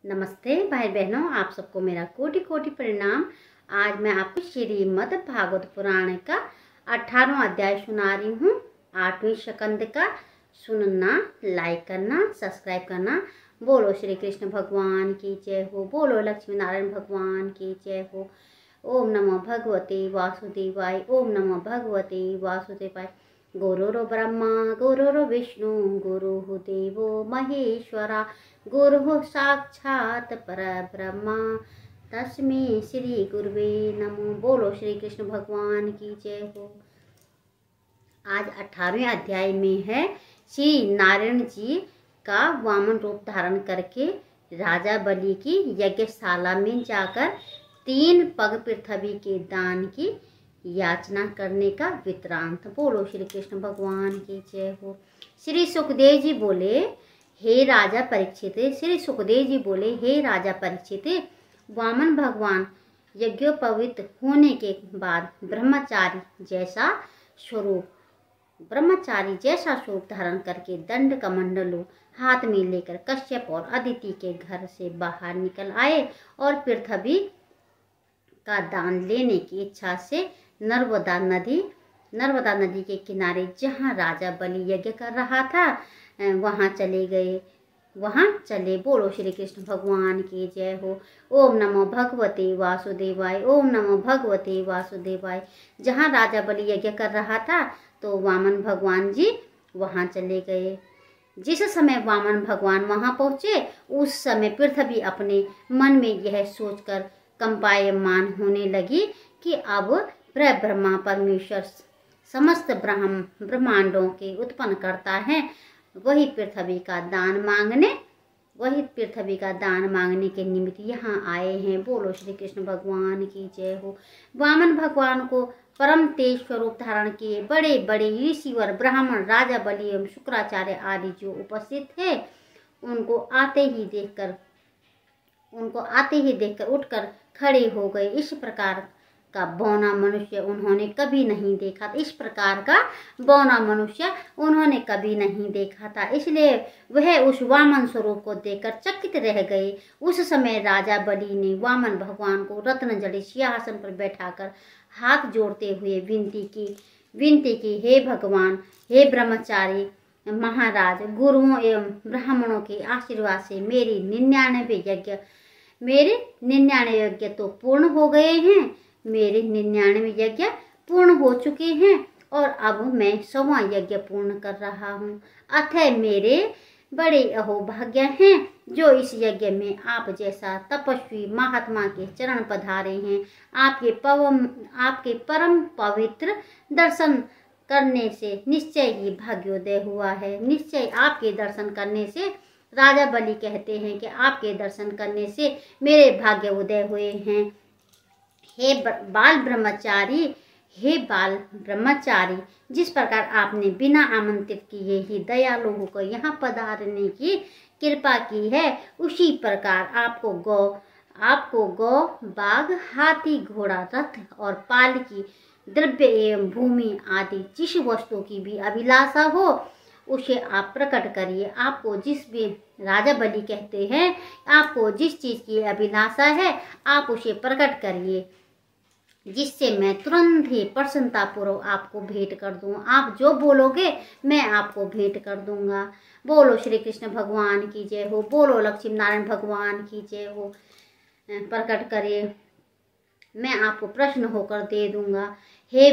नमस्ते भाई बहनों, आप सबको मेरा कोटि कोटि प्रणाम। आज मैं आपको श्रीमद् भागवत पुराण का 18वां अध्याय सुना रही हूँ। 8वीं स्कंद का सुनना, लाइक करना, सब्सक्राइब करना। बोलो श्री कृष्ण भगवान की जय हो। बोलो लक्ष्मी नारायण भगवान की जय हो। ओम नमो भगवते वासुदेवाय। ओम नमो भगवते वासुदेवाय। गुरुर् ब्रह्मा गुरुर् विष्णु गुरुः देवो महेश्वरा गुरुः साक्षात् परब्रह्मा तस्मै श्री गुरुवे नमो। बोलो श्री कृष्ण भगवान की जय हो। आज 18वें अध्याय में है श्री नारायण जी का वामन रूप धारण करके राजा बलि की यज्ञशाला में जाकर 3 पग पृथ्वी के दान की याचना करने का वृत्तांत। बोलो श्री कृष्ण भगवान की जय हो। श्री सुखदेव जी बोले, हे राजा परीक्षित। श्री सुखदेव जी बोले, हे राजा परीक्षित, वामन भगवान यज्ञोपवीत होने के बाद ब्रह्मचारी जैसा स्वरूप धारण करके दंड कमंडलों हाथ में लेकर कश्यप और अदिति के घर से बाहर निकल आए और पृथ्वी का दान लेने की इच्छा से नर्मदा नदी के किनारे जहाँ राजा बलि यज्ञ कर रहा था वहाँ चले। बोलो श्री कृष्ण भगवान की जय हो। ओम नमो भगवते वासुदेवाय। ओम नमो भगवते वासुदेवाय। जहाँ राजा बलि यज्ञ कर रहा था तो वामन भगवान जी वहाँ चले गए। जिस समय वामन भगवान वहाँ पहुँचे उस समय पृथ्वी अपने मन में यह सोचकर कंपायमान होने लगी कि अब ब्रह्मा परमेश्वर समस्त ब्रह्मांडों के उत्पन्न करता है, वही पृथ्वी का दान मांगने के निमित्त यहाँ आए हैं। बोलो श्री कृष्ण भगवान की जय हो। वामन भगवान को परम तेज स्वरूप धारण किए बड़े बड़े ऋषिवर ब्राह्मण राजा बलि एवं शुक्राचार्य आदि जो उपस्थित थे उनको आते ही देखकर उठकर खड़े हो गए। इस प्रकार का बौना मनुष्य उन्होंने कभी नहीं देखा था। इसलिए वह उस वामन स्वरूप को देखकर चकित रह गए। उस समय राजा बलि ने वामन भगवान को रत्न जड़ित सिंहासन पर बैठाकर हाथ जोड़ते हुए विनती की, हे भगवान, हे ब्रह्मचारी महाराज, गुरुओं एवं ब्राह्मणों के आशीर्वाद से मेरे 99 यज्ञ तो पूर्ण हो गए हैं। मेरे 99 यज्ञ पूर्ण हो चुके हैं और अब मैं 100वां यज्ञ पूर्ण कर रहा हूँ। अतः मेरे बड़े अहोभाग्य हैं जो इस यज्ञ में आप जैसा तपस्वी महात्मा के चरण पधारे हैं। आपके परम पवित्र दर्शन करने से निश्चय ही भाग्योदय हुआ है। निश्चय आपके दर्शन करने से, राजा बलि कहते हैं कि आपके दर्शन करने से मेरे भाग्य उदय हुए हैं। हे बाल ब्रह्मचारी, जिस प्रकार आपने बिना आमंत्रित किए ही दयालु होकर यहाँ पधारने की कृपा की है, उसी प्रकार आपको गौ बाघ हाथी घोड़ा रथ और पालकी द्रव्य एवं भूमि आदि जिस वस्तु की भी अभिलाषा हो उसे आप प्रकट करिए। आपको जिस भी राजा बलि कहते हैं, आपको जिस चीज की अभिलाषा है आप उसे प्रकट करिए, जिससे मैं तुरंत ही प्रसन्नतापूर्वक आपको भेंट कर दूं। आप जो बोलोगे मैं आपको भेंट कर दूंगा। बोलो श्री कृष्ण भगवान की जय हो। बोलो लक्ष्मी नारायण भगवान की जय हो। प्रकट करिए, मैं आपको प्रश्न होकर दे दूंगा। हे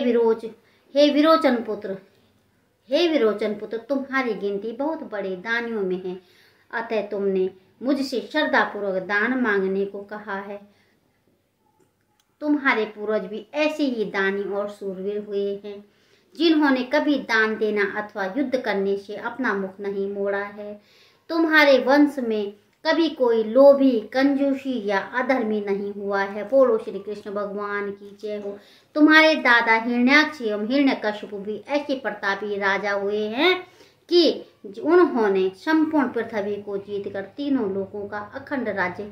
विरोचन पुत्र, तुम्हारी गिनती बहुत बड़े दानियों में है, अतः तुमने मुझसे श्रद्धापूर्वक दान मांगने को कहा है। तुम्हारे पूर्वज भी ऐसे ही दानी और शूरवीर हुए हैं, जिन्होंने कभी दान देना अथवा युद्ध करने से अपना मुख नहीं मोड़ा है। तुम्हारे वंश में कभी कोई लोभी, कंजूसी या अधर्मी नहीं हुआ है। बोलो श्री कृष्ण भगवान की जय हो। तुम्हारे दादा हिरण्याक्ष एवं हिरण्यकशिपु भी ऐसे प्रतापी राजा हुए हैं कि उन्होंने संपूर्ण पृथ्वी को जीतकर तीनों लोगों का अखंड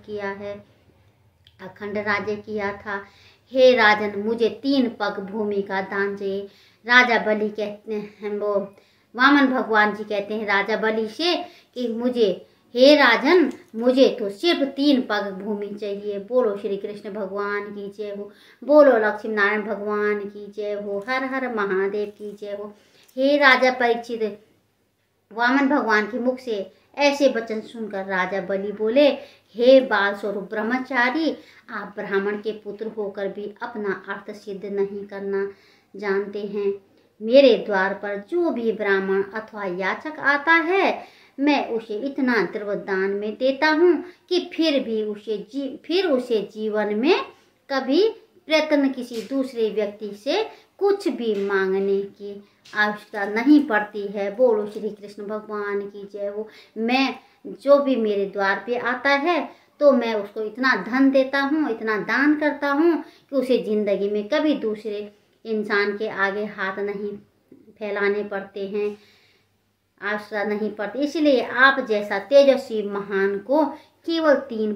राज्य किया था। हे राजन, मुझे 3 पग भूमि का दान चाहिए। राजा बलि कहते हैं, वामन भगवान जी कहते हैं राजा बलि से कि मुझे हे राजन, मुझे तो सिर्फ 3 पग भूमि चाहिए। बोलो श्री कृष्ण भगवान की जय हो। बोलो लक्ष्मी नारायण भगवान की जय हो। हर हर महादेव की जय हो। हे राजा परीक्षित, वामन भगवान के मुख से ऐसे वचन सुनकर राजा बलि बोले, हे बाल स्वरूप ब्रह्मचारी, आप ब्राह्मण के पुत्र होकर भी अपना अर्थ सिद्ध नहीं करना जानते हैं। मेरे द्वार पर जो भी ब्राह्मण अथवा याचक आता है, मैं उसे इतना द्रव्य दान में देता हूँ कि फिर उसे जीवन में कभी प्रयत्न किसी दूसरे व्यक्ति से कुछ भी मांगने की आवश्यकता नहीं पड़ती है। बोलो श्री कृष्ण भगवान की जय हो। मैं जो भी मेरे द्वार पे आता है तो मैं उसको इतना धन देता हूँ, इतना दान करता हूँ कि उसे जिंदगी में कभी दूसरे इंसान के आगे हाथ नहीं फैलाने पड़ते हैं, आवश्यकता नहीं पड़ती। इसलिए आप जैसा तेजस्वी महान को केवल 3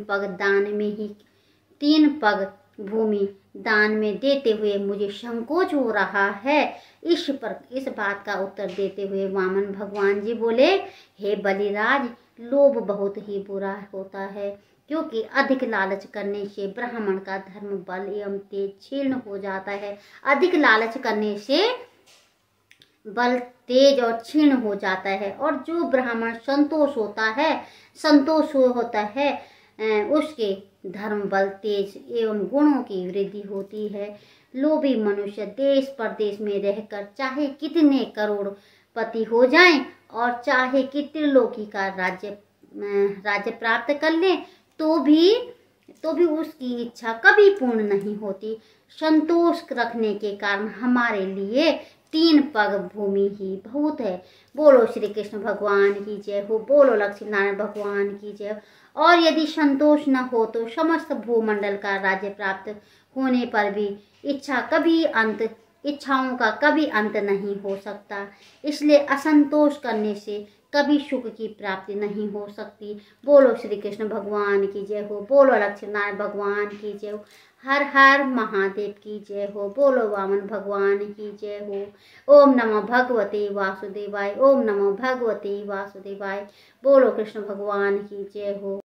पग भूमि दान में देते हुए मुझे संकोच हो रहा है। इस बात का उत्तर देते हुए वामन भगवान जी बोले, हे बलिराज, लोभ बहुत ही बुरा होता है, क्योंकि अधिक लालच करने से ब्राह्मण का धर्म बल एवं तेज क्षीण हो जाता है। अधिक लालच करने से बल तेज और क्षीण हो जाता है, और जो ब्राह्मण संतोष होता है उसके धर्म बल तेज एवं गुणों की वृद्धि होती है। लोभी मनुष्य देश परदेश में रहकर चाहे कितने करोड़पति हो जाएं और चाहे कितने लोकी का राज्य प्राप्त कर ले, तो भी उसकी इच्छा कभी पूर्ण नहीं होती। संतोष रखने के कारण हमारे लिए 3 पग भूमि ही बहुत है। बोलो श्री कृष्ण भगवान की जय हो। बोलो लक्ष्मी नारायण भगवान की जय हो। और यदि संतोष न हो तो समस्त भूमंडल का राज्य प्राप्त होने पर भी इच्छाओं का कभी अंत नहीं हो सकता। इसलिए असंतोष करने से कभी सुख की प्राप्ति नहीं हो सकती। बोलो श्री कृष्ण भगवान की जय हो। बोलो लक्ष्मी नारायण भगवान की जय हो। हर हर महादेव की जय हो। बोलो वामन भगवान की जय हो। ओम नमो भगवते वासुदेवाय। ओम नमो भगवते वासुदेवाय। बोलो कृष्ण भगवान की जय हो।